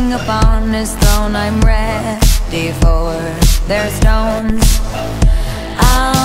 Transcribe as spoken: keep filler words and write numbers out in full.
king upon his throne, I'm ready for their stones. I'll